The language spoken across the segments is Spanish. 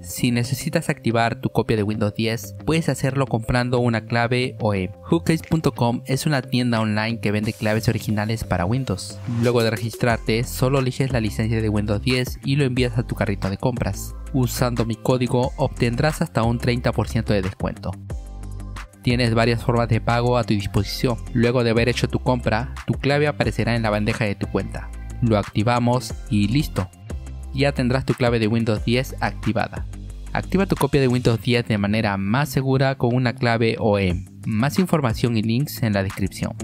Si necesitas activar tu copia de Windows 10, puedes hacerlo comprando una clave OEM. Hookcase.com es una tienda online que vende claves originales para Windows. Luego de registrarte, solo eliges la licencia de Windows 10 y lo envías a tu carrito de compras. Usando mi código obtendrás hasta un 30% de descuento. Tienes varias formas de pago a tu disposición. Luego de haber hecho tu compra, tu clave aparecerá en la bandeja de tu cuenta. Lo activamos y listo. Ya tendrás tu clave de Windows 10 activada. Activa tu copia de Windows 10 de manera más segura con una clave OEM. Más información y links en la descripción.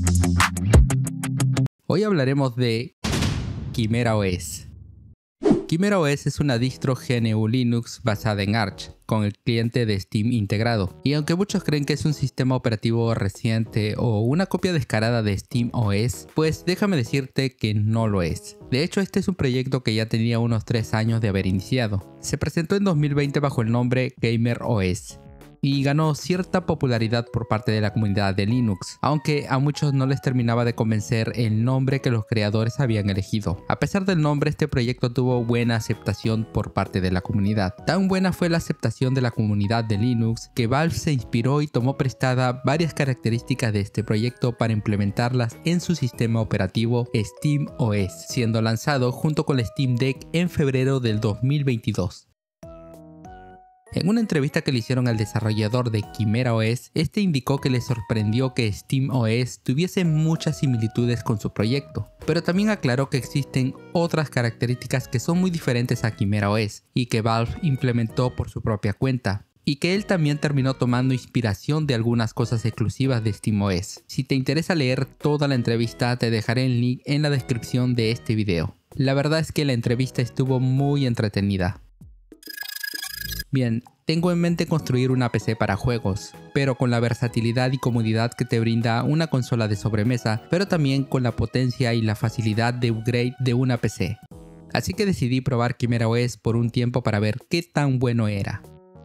Hoy hablaremos de Chimera OS. Chimera OS es una distro GNU Linux basada en Arch, con el cliente de Steam integrado. Y aunque muchos creen que es un sistema operativo reciente o una copia descarada de Steam OS, pues déjame decirte que no lo es. De hecho, este es un proyecto que ya tenía unos 3 años de haber iniciado. Se presentó en 2020 bajo el nombre Gamer OS. Y ganó cierta popularidad por parte de la comunidad de Linux, aunque a muchos no les terminaba de convencer el nombre que los creadores habían elegido. A pesar del nombre, este proyecto tuvo buena aceptación por parte de la comunidad. Tan buena fue la aceptación de la comunidad de Linux que Valve se inspiró y tomó prestada varias características de este proyecto para implementarlas en su sistema operativo Steam OS, siendo lanzado junto con el Steam Deck en febrero del 2022. En una entrevista que le hicieron al desarrollador de Chimera OS, este indicó que le sorprendió que Steam OS tuviese muchas similitudes con su proyecto, pero también aclaró que existen otras características que son muy diferentes a Chimera OS y que Valve implementó por su propia cuenta, y que él también terminó tomando inspiración de algunas cosas exclusivas de Steam OS. Si te interesa leer toda la entrevista, te dejaré el link en la descripción de este video. La verdad es que la entrevista estuvo muy entretenida. Bien, tengo en mente construir una PC para juegos, pero con la versatilidad y comodidad que te brinda una consola de sobremesa, pero también con la potencia y la facilidad de upgrade de una PC. Así que decidí probar Chimera OS por un tiempo para ver qué tan bueno era.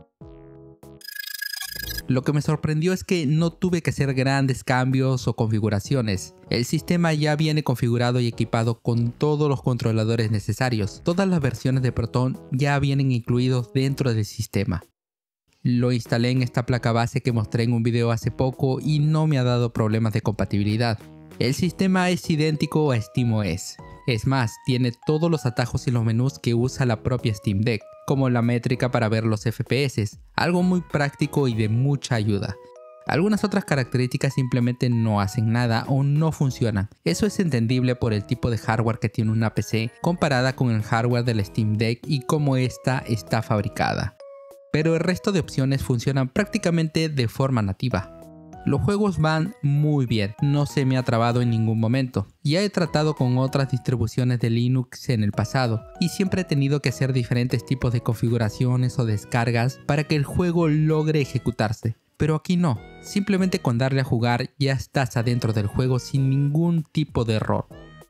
Lo que me sorprendió es que no tuve que hacer grandes cambios o configuraciones. El sistema ya viene configurado y equipado con todos los controladores necesarios. Todas las versiones de Proton ya vienen incluidos dentro del sistema. Lo instalé en esta placa base que mostré en un video hace poco y no me ha dado problemas de compatibilidad. El sistema es idéntico a Steam OS. Es más, tiene todos los atajos y los menús que usa la propia Steam Deck, como la métrica para ver los FPS, algo muy práctico y de mucha ayuda. Algunas otras características simplemente no hacen nada o no funcionan. Eso es entendible por el tipo de hardware que tiene una PC comparada con el hardware del Steam Deck y cómo esta está fabricada. Pero el resto de opciones funcionan prácticamente de forma nativa. Los juegos van muy bien, no se me ha trabado en ningún momento. Ya he tratado con otras distribuciones de Linux en el pasado y siempre he tenido que hacer diferentes tipos de configuraciones o descargas para que el juego logre ejecutarse. Pero aquí no, simplemente con darle a jugar ya estás adentro del juego sin ningún tipo de error.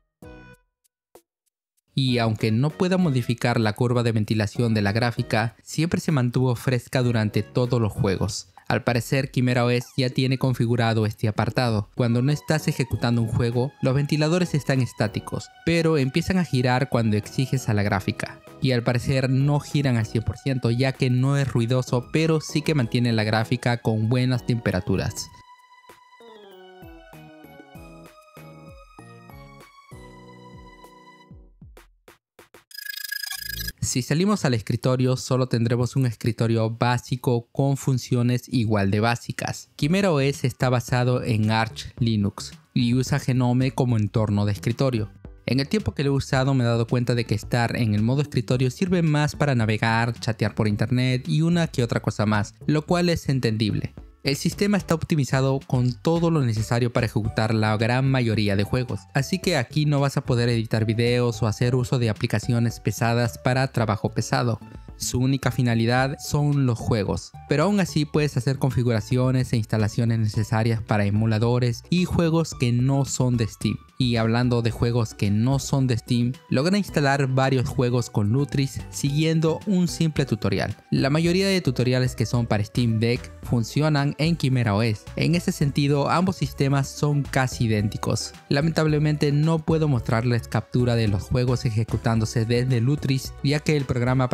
Y aunque no pueda modificar la curva de ventilación de la gráfica, siempre se mantuvo fresca durante todos los juegos. Al parecer, Chimera OS ya tiene configurado este apartado. Cuando no estás ejecutando un juego, los ventiladores están estáticos, pero empiezan a girar cuando exiges a la gráfica. Y al parecer no giran al 100% ya que no es ruidoso, pero sí que mantiene la gráfica con buenas temperaturas. Si salimos al escritorio, solo tendremos un escritorio básico con funciones igual de básicas. Chimera OS está basado en Arch Linux y usa Genome como entorno de escritorio. En el tiempo que lo he usado me he dado cuenta de que estar en el modo escritorio sirve más para navegar, chatear por internet y una que otra cosa más, lo cual es entendible. El sistema está optimizado con todo lo necesario para ejecutar la gran mayoría de juegos, así que aquí no vas a poder editar videos o hacer uso de aplicaciones pesadas para trabajo pesado. Su única finalidad son los juegos, pero aún así puedes hacer configuraciones e instalaciones necesarias para emuladores y juegos que no son de Steam. Y hablando de juegos que no son de Steam, logra instalar varios juegos con Lutris siguiendo un simple tutorial. La mayoría de tutoriales que son para Steam Deck funcionan en Chimera OS. En ese sentido, ambos sistemas son casi idénticos. Lamentablemente no puedo mostrarles captura de los juegos ejecutándose desde Lutris, ya que el programa para grabar el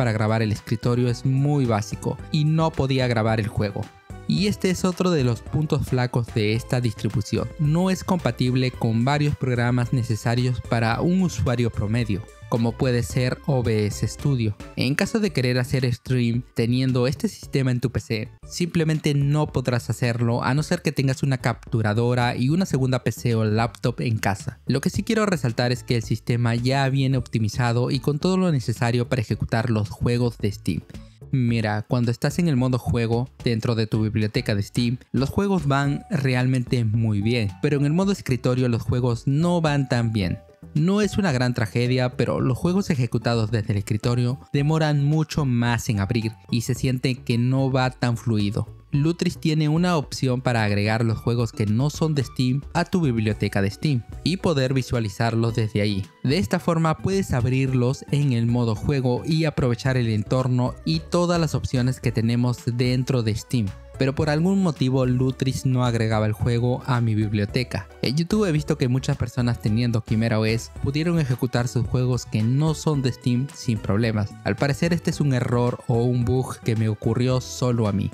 del escritorio es muy básico y no podía grabar el juego. Y este es otro de los puntos flacos de esta distribución. No es compatible con varios programas necesarios para un usuario promedio, como puede ser OBS Studio. En caso de querer hacer stream teniendo este sistema en tu PC, simplemente no podrás hacerlo a no ser que tengas una capturadora y una segunda PC o laptop en casa. Lo que sí quiero resaltar es que el sistema ya viene optimizado y con todo lo necesario para ejecutar los juegos de Steam. Mira, cuando estás en el modo juego dentro de tu biblioteca de Steam, los juegos van realmente muy bien, pero en el modo escritorio los juegos no van tan bien. No es una gran tragedia, pero los juegos ejecutados desde el escritorio demoran mucho más en abrir y se siente que no va tan fluido. Lutris tiene una opción para agregar los juegos que no son de Steam a tu biblioteca de Steam y poder visualizarlos desde ahí. De esta forma puedes abrirlos en el modo juego y aprovechar el entorno y todas las opciones que tenemos dentro de Steam. Pero por algún motivo Lutris no agregaba el juego a mi biblioteca. En YouTube he visto que muchas personas teniendo ChimeraOS pudieron ejecutar sus juegos que no son de Steam sin problemas. Al parecer este es un error o un bug que me ocurrió solo a mí.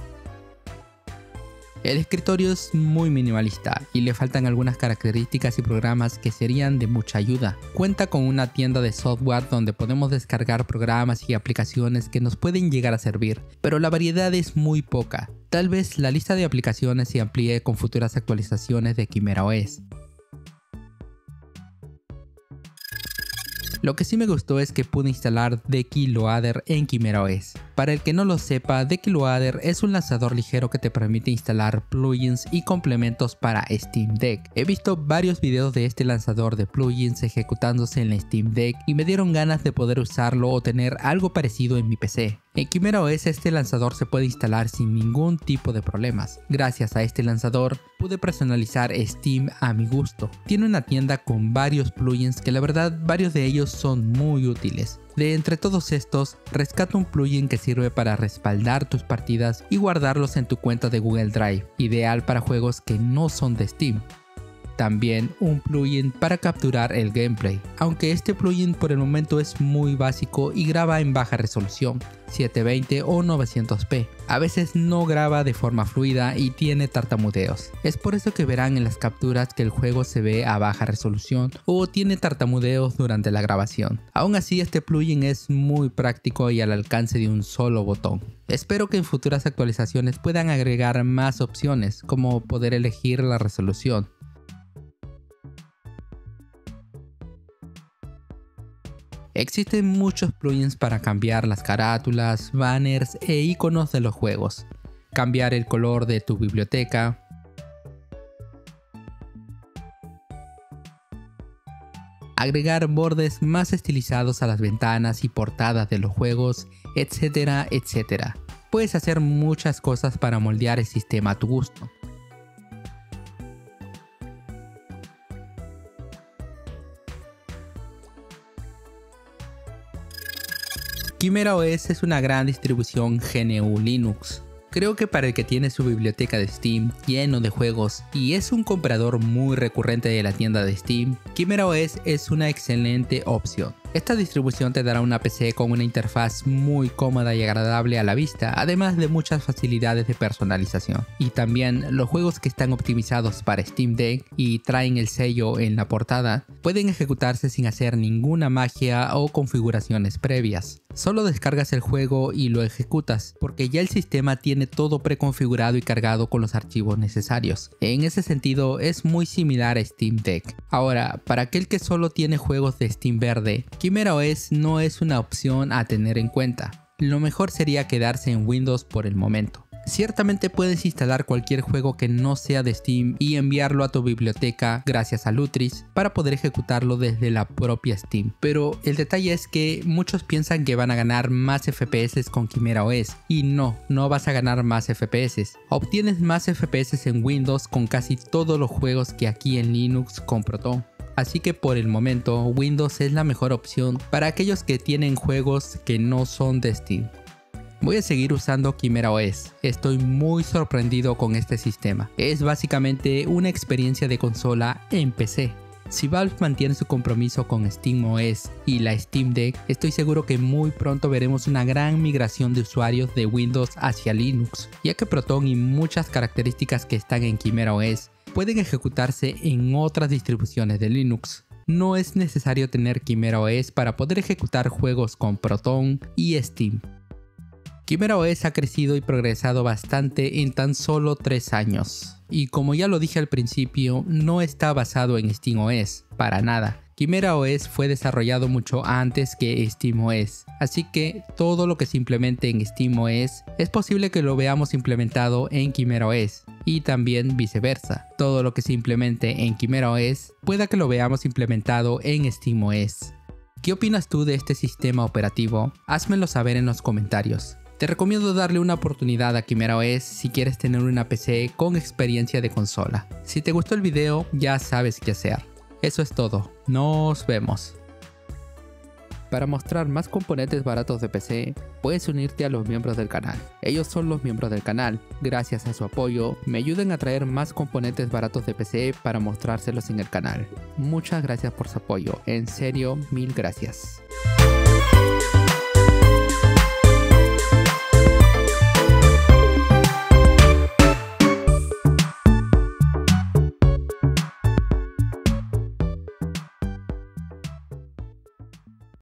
El escritorio es muy minimalista y le faltan algunas características y programas que serían de mucha ayuda. Cuenta con una tienda de software donde podemos descargar programas y aplicaciones que nos pueden llegar a servir, pero la variedad es muy poca. Tal vez la lista de aplicaciones se amplíe con futuras actualizaciones de ChimeraOS. Lo que sí me gustó es que pude instalar DekiLoader en ChimeraOS. Para el que no lo sepa, DekiLoader es un lanzador ligero que te permite instalar plugins y complementos para Steam Deck. He visto varios videos de este lanzador de plugins ejecutándose en la Steam Deck y me dieron ganas de poder usarlo o tener algo parecido en mi PC. En ChimeraOS este lanzador se puede instalar sin ningún tipo de problemas. Gracias a este lanzador pude personalizar Steam a mi gusto. Tiene una tienda con varios plugins que la verdad varios de ellos son muy útiles. De entre todos estos, rescato un plugin que sirve para respaldar tus partidas y guardarlos en tu cuenta de Google Drive, ideal para juegos que no son de Steam. También un plugin para capturar el gameplay, aunque este plugin por el momento es muy básico y graba en baja resolución, 720 o 900p. A veces no graba de forma fluida y tiene tartamudeos. Es por eso que verán en las capturas que el juego se ve a baja resolución o tiene tartamudeos durante la grabación. Aún así este plugin es muy práctico y al alcance de un solo botón. Espero que en futuras actualizaciones puedan agregar más opciones como poder elegir la resolución. Existen muchos plugins para cambiar las carátulas, banners e iconos de los juegos, cambiar el color de tu biblioteca, agregar bordes más estilizados a las ventanas y portadas de los juegos, etcétera, etcétera. Puedes hacer muchas cosas para moldear el sistema a tu gusto. ChimeraOS es una gran distribución GNU Linux. Creo que para el que tiene su biblioteca de Steam lleno de juegos y es un comprador muy recurrente de la tienda de Steam, ChimeraOS es una excelente opción. Esta distribución te dará una PC con una interfaz muy cómoda y agradable a la vista, además de muchas facilidades de personalización. Y también los juegos que están optimizados para Steam Deck y traen el sello en la portada, pueden ejecutarse sin hacer ninguna magia o configuraciones previas. Solo descargas el juego y lo ejecutas, porque ya el sistema tiene todo preconfigurado y cargado con los archivos necesarios. En ese sentido es muy similar a Steam Deck. Ahora, para aquel que solo tiene juegos de Steam verde, ChimeraOS no es una opción a tener en cuenta. Lo mejor sería quedarse en Windows por el momento. Ciertamente puedes instalar cualquier juego que no sea de Steam y enviarlo a tu biblioteca gracias a Lutris para poder ejecutarlo desde la propia Steam. Pero el detalle es que muchos piensan que van a ganar más FPS con ChimeraOS y no vas a ganar más FPS. Obtienes más FPS en Windows con casi todos los juegos que aquí en Linux con Proton. Así que por el momento Windows es la mejor opción para aquellos que tienen juegos que no son de Steam. Voy a seguir usando ChimeraOS, estoy muy sorprendido con este sistema. Es básicamente una experiencia de consola en PC. Si Valve mantiene su compromiso con SteamOS y la Steam Deck, estoy seguro que muy pronto veremos una gran migración de usuarios de Windows hacia Linux, ya que Proton y muchas características que están en ChimeraOS pueden ejecutarse en otras distribuciones de Linux. No es necesario tener ChimeraOS para poder ejecutar juegos con Proton y Steam. ChimeraOS ha crecido y progresado bastante en tan solo 3 años. Y como ya lo dije al principio, no está basado en SteamOS, para nada. ChimeraOS fue desarrollado mucho antes que SteamOS, así que todo lo que se implemente en SteamOS es posible que lo veamos implementado en ChimeraOS, y también viceversa. Todo lo que se implemente en ChimeraOS pueda que lo veamos implementado en SteamOS. ¿Qué opinas tú de este sistema operativo? Házmelo saber en los comentarios. Te recomiendo darle una oportunidad a ChimeraOS si quieres tener una PC con experiencia de consola. Si te gustó el video, ya sabes qué hacer. Eso es todo, nos vemos. Para mostrar más componentes baratos de PC, puedes unirte a los miembros del canal. Ellos son los miembros del canal. Gracias a su apoyo, me ayudan a traer más componentes baratos de PC para mostrárselos en el canal. Muchas gracias por su apoyo, en serio, mil gracias.